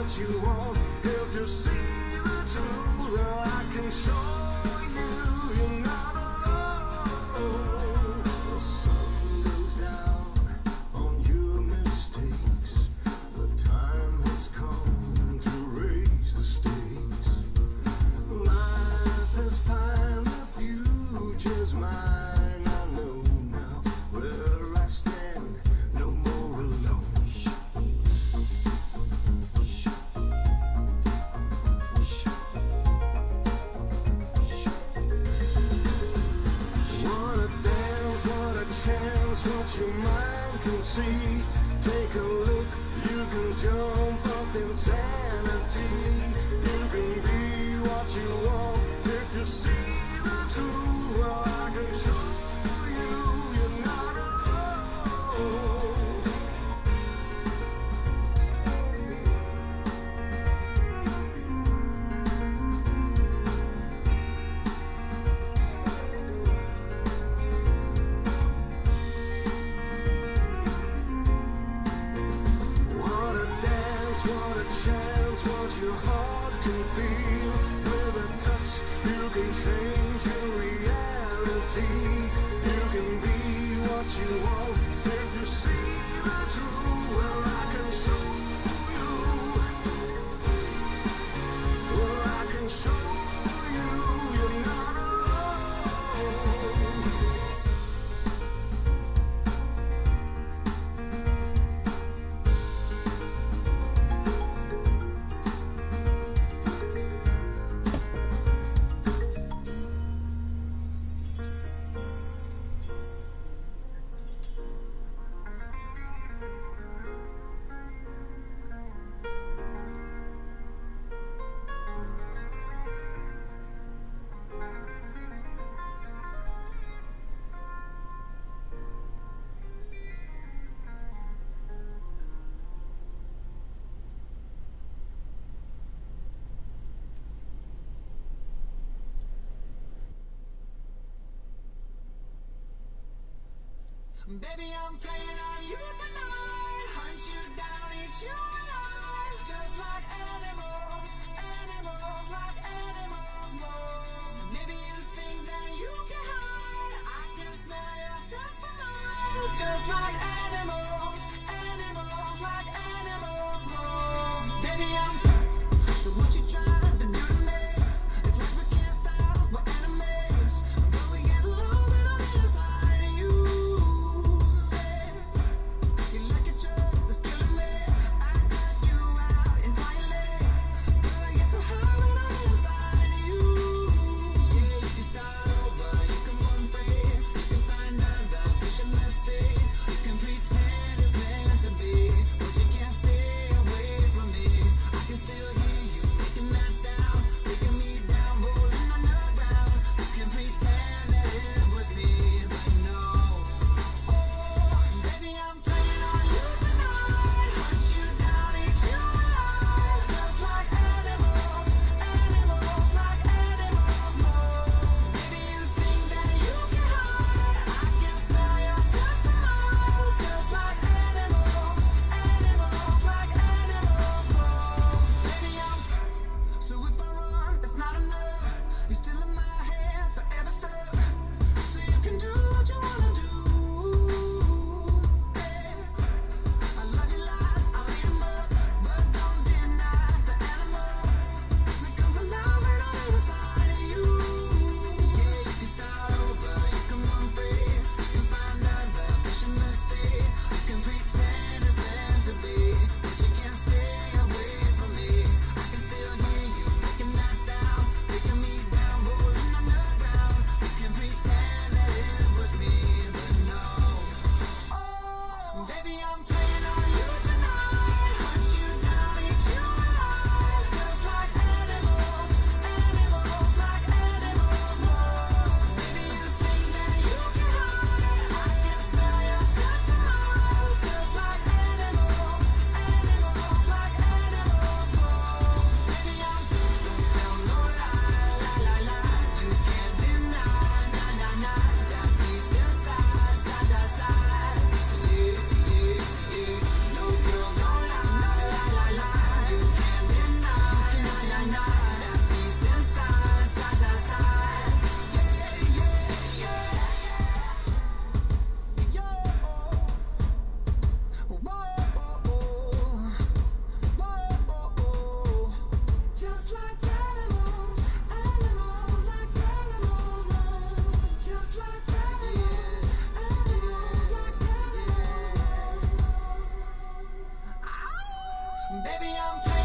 what you want. If you see the truth, I can show you you're not alone. The sun goes down on your mistakes. The time has come to raise the stakes. Life has found the future's mine. I know now where I stand, no more alone. Wanna dance, what a chance, what your mind can see. Take a look, you can jump up insanity. You can be what you want if you see the truth. Well, I can show you you're not alone. What a dance, what a chance, what your heart can feel. With a touch, you can change your reality. You can be what you want if you see the truth. Well, I can show you. Well, I can show you you're not alone. Baby, I'm playing on you tonight. Hunt you down, eat you alive. Just like animals, animals, like animals most. Maybe you think that you can hide. I can smell yourself for miles. Just like animals, animals, like animals most. Baby, I'm so what you trying to do to me? It's like we can't stop, we're enemies. But we get low bit on the inside of you. You like a drug that's killing me. I got you out entirely. But I get so high when I'm inside of you. Yeah, you can start over, you can run free. You can find other vision, let's see. You can pretend I'm playing